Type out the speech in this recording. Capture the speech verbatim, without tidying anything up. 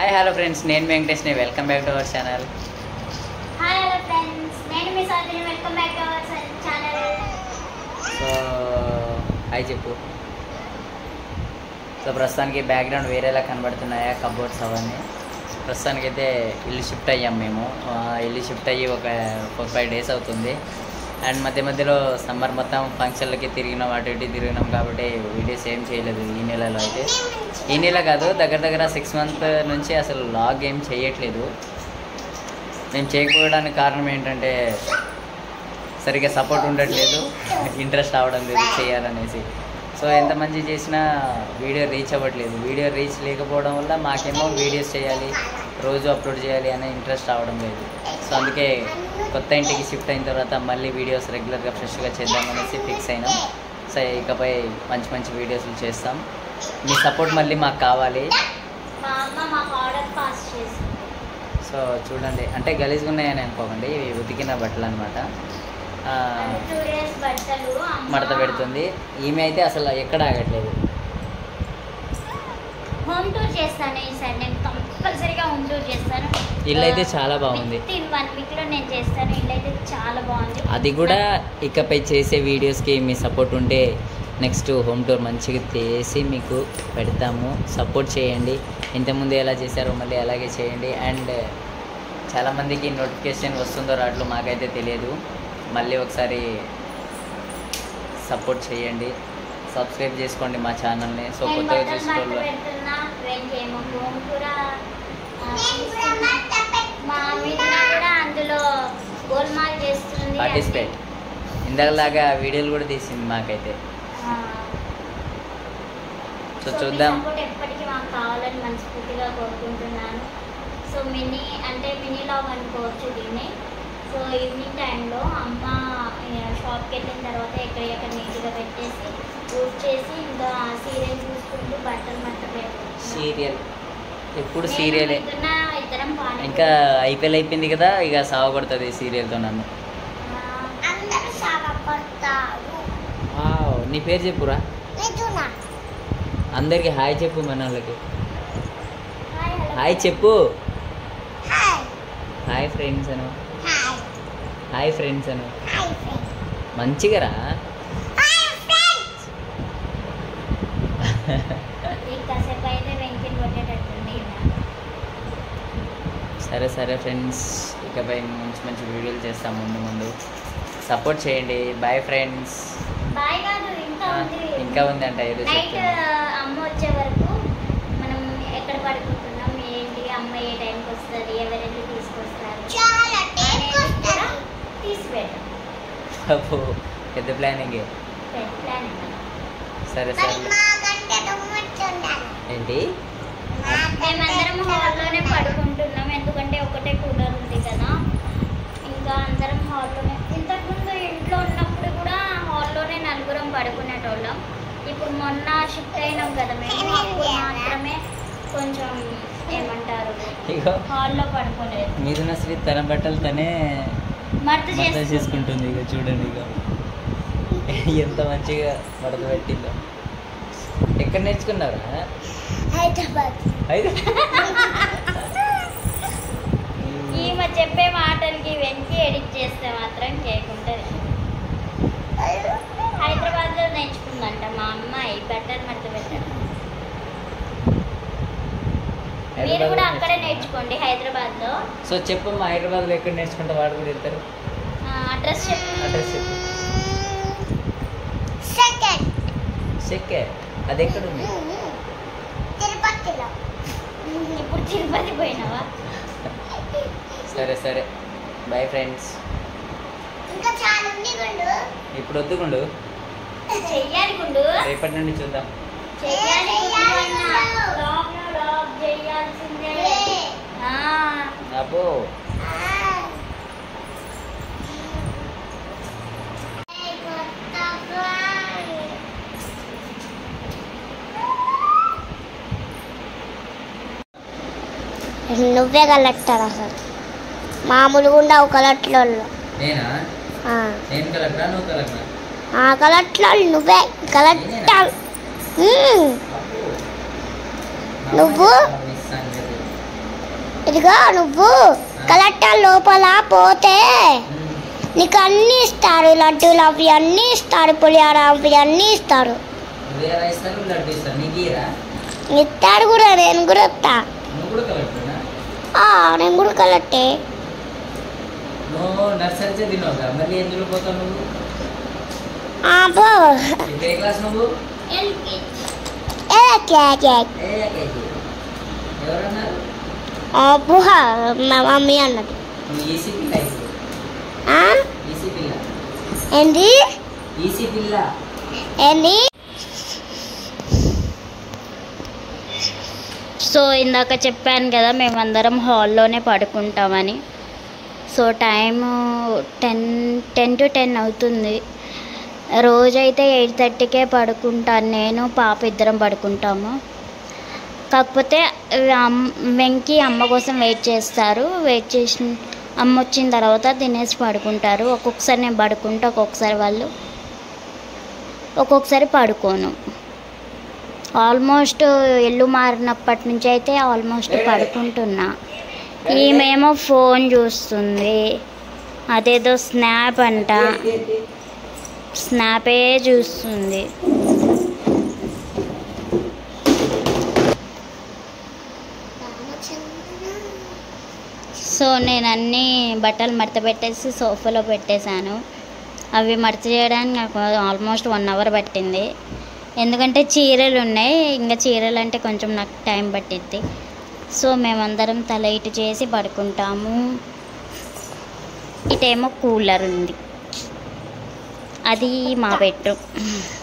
Hi hello friends, నేను వెంకటేష్ని. Welcome back to our channel. Hi hello friends, నేను మీ సాధని. Welcome back to our channel. So hi చెప్పు. సో ప్రస్తుతానికి బ్యాక్గ్రౌండ్ వేరేలా కనబడుతున్నాయా కబోర్డ్స్ అవన్నీ. ప్రస్తుతానికి అయితే ఇల్లు షిఫ్ట్ అయ్యాం మేము. ఇల్లు షిఫ్ట్ అయ్యి ఒక ఫోర్ ఫైవ్ డేస్ అవుతుంది. అండ్ మధ్య మధ్యలో సమ్మర్ మొత్తం ఫంక్షన్లకి తిరిగినాం, అటు ఇటు తిరిగినాం కాబట్టి వీడియోస్ ఏం చేయలేదు ఈ నెలలో. అయితే ఈ నెల కాదు, దగ్గర దగ్గర సిక్స్ మంత్ నుంచి అసలు లాగ్ ఏం చేయట్లేదు. మేము చేయకపోవడానికి కారణం ఏంటంటే సరిగ్గా సపోర్ట్ ఉండట్లేదు, ఇంట్రెస్ట్ రావడం లేదు చేయాలనేసి. సో ఎంత మంచి చేసినా వీడియో రీచ్ అవ్వట్లేదు. వీడియో రీచ్ లేకపోవడం వల్ల మాకేమో వీడియోస్ చేయాలి, రోజు అప్లోడ్ చేయాలి అనే ఇంట్రెస్ట్ రావడం లేదు. సో అందుకే కొత్త ఇంటికి షిఫ్ట్ అయిన తర్వాత మళ్ళీ వీడియోస్ రెగ్యులర్గా ఫ్రెష్గా చేద్దామనేసి ఫిక్స్ అయినాం. సో ఇకపై మంచి మంచి వీడియోస్లు చేస్తాం. మీ సపోర్ట్ మళ్ళీ మాకు కావాలి. సో చూడండి, అంటే గలీజ్గా ఉన్నాయని అనుకోకండి, ఇవి ఉతికిన బట్టలు అనమాట. మడత పెడుతుంది ఈమె. అయితే అసలు ఎక్కడ ఆగట్లేదు. హోమ్ టూర్ చేస్తాను ఈసారి, నేను కంపల్సరీగా హోమ్ టూర్ చేస్తాను. ఇల్లు అయితే చాలా బాగుంది. వన్ వీక్లో నేను చేస్తాను. ఇల్లు అయితే చాలా బాగుంది. అది కూడా ఇకపై చేసే వీడియోస్కి మీ సపోర్ట్ ఉంటే నెక్స్ట్ హోమ్ టూర్ మంచిగా చేసి మీకు పెడతాము. సపోర్ట్ చేయండి. ఇంతకుముందు ఎలా చేశారో మళ్ళీ అలాగే చేయండి. అండ్ చాలామందికి నోటిఫికేషన్ వస్తుందో రావట్లో మాకైతే తెలియదు. మళ్ళీ ఒకసారి సపోర్ట్ చేయండి, సబ్స్క్రైబ్ చేసుకోండి మా ఛానల్ని. సో కొత్తగా చూసుకోవాలి. పార్టిసిపేట్ ఇందాకలాగా వీడియోలు కూడా తీసింది మాకైతే. సో చూద్దాం. ఎప్పటికీ మాకు కావాలని మనస్ఫూర్తిగా కోరుకుంటున్నాను. సో మినీ అంటే మినీ లాగ్ అనుకోవచ్చు దీన్ని. సో ఈవినింగ్ టైంలో అమ్మ షాప్కి వెళ్ళిన తర్వాత ఎక్కడ ఎక్కడ నీట్గా పెట్టేసి యూజ్ చేసి ఇంకా సీరియల్ చూసుకుంటూ బట్టలు మట్ట సీరియల్ ఎప్పుడు సీరియలే. ఇద్దరం ఇంకా ఐపీఎల్ అయిపోయింది కదా, ఇక సాగొడుతుంది సీరియల్తో నన్ను. నీ పేరు చెప్పురా, అందరికి హాయ్ చెప్పు. మన వాళ్ళకి హాయ్ చెప్పు. హాయ్ ఫ్రెండ్స్ అను, హాయ్ ఫ్రెండ్స్ అను మంచిగా రా. సరే సరే ఫ్రెండ్స్, ఇకపై మంచి మంచి వీడియోలు చేస్తాం ముందు ముందు. సపోర్ట్ చేయండి. Bye friends. ఇంకా ఉంది అంట ఏదో అమ్మ వచ్చే వరకు మనం ఎక్కడ పడుకుంటున్నాం ఏంటి, అమ్మ ఏ టైంకి వస్తుంది, ఎవరెళ్ళి తీసుకొస్తారు తీసిపెట్టాం. పెద్ద ప్లానింగ్. సరే సరే. ఏంటి మేమందరం హాల్లోనే పడుకుంటున్నాం, ఎందుకంటే ఒకటే కూలర్ ఉంది కదా. ఇంకా అందరం హాల్లోనే. ఇంతకుముందు ఇంట్లో ఉన్నప్పుడు కూడా హాల్లోనే నలుగురం పడుకునేటోళ్ళం. ఇప్పుడు మొన్న షిఫ్ట్ అయినాం కదా మేము, అప్పుడు మాత్రమే కొంచెం ఏమంటారు హాల్లో పడుకోలేదు. మీదున్న శ్రీ తన బట్టలు తనే మడత చేసుకుంటుంది. ఇక చూడండి, ఇక ఎంత మంచిగా మడత పెట్టిందో. ఎక్కడ నేర్చుకున్నారా? హైదరాబాద్. ఈమె చెప్పే మాటలకి వెనక్కి ఎడిట్ చేస్తే మాత్రం కేకుంటుంది. హైదరాబాద్లో నేర్చుకుందంట మా అమ్మాయి బట్టలు మడత పెట్టడం. మీరు కూడా అక్కడే నేర్చుకోండి హైదరాబాద్లో. సో చెప్పమ్మా, హైదరాబాద్లో ఎక్కడ నేర్చుకుంటే వాడు కూడా వెళ్తారు. అడ్రస్ చెప్పు. అడ్రస్ చెప్పు. సెకండ్ అది ఎక్కడ ఉంది? తిరుపతిలో. ఇప్పుడు తిరుపతి పోయినావా? సరే సరే, బాయ్ ఫ్రెండ్స్. ఇంకా చాలా ఉంది గుండు. ఇప్పుడు వద్దు గుండు, చెయ్యాలి గుండు. రేపటి నుండి చూద్దాం. చెయ్యాలి లాగ్ లాగ్ చేయాల్సిందే. అబ్బో నువ్వే కలెక్టర్ అసలు, మామూలుగా ఉండవు కలెక్టర్. కలెక్టర్ నువ్వే కలెక్టర్. నువ్వు ఇదిగో నువ్వు కలెక్టర్ లోపల పోతే నీకు అన్నీ ఇస్తారు, లడ్డూలు అవి అన్నీ ఇస్తారు, పులిహార అవి అన్నీ ఇస్తారు. ఇస్తారు కూడా, నేను కూడా వస్తా. నేను కూడా కలెక్టే. మా మమ్మీ అన్నది. ఏంది ఏంది సో ఇందాక చెప్పాను కదా మేమందరం హాల్లోనే పడుకుంటామని. So time ten ten to ten అవుతుంది. రోజైతే ఎయిట్ థర్టీకే పడుకుంటాను నేను, పాప ఇద్దరం పడుకుంటాము. కాకపోతే వెంకీ అమ్మ కోసం వెయిట్ చేస్తారు. వెయిట్ చేసి అమ్మ వచ్చిన తర్వాత తినేసి పడుకుంటారు. ఒక్కొక్కసారి నేను పడుకుంటా, ఒక్కొక్కసారి వాళ్ళు, ఒక్కొక్కసారి పడుకోను. ఆల్మోస్ట్ ఇల్లు మారినప్పటి నుంచి అయితే ఆల్మోస్ట్ పడుకుంటున్నా. ఈమెమో ఫోన్ చూస్తుంది, అదేదో స్నాప్ అంట, స్నాపే చూస్తుంది. సో నేను అన్నీ బట్టలు మడత పెట్టేసి సోఫాలో పెట్టేశాను. అవి మడత చేయడానికి నాకు ఆల్మోస్ట్ వన్ అవర్ పట్టింది. ఎందుకంటే చీరలు ఉన్నాయి, ఇంకా చీరలు అంటే కొంచెం నాకు టైం పట్టిద్ది. సో మేమందరం తల ఇటు చేసి పడుకుంటాము. ఇటేమో కూలర్ ఉంది, అది మా బెడ్రూమ్.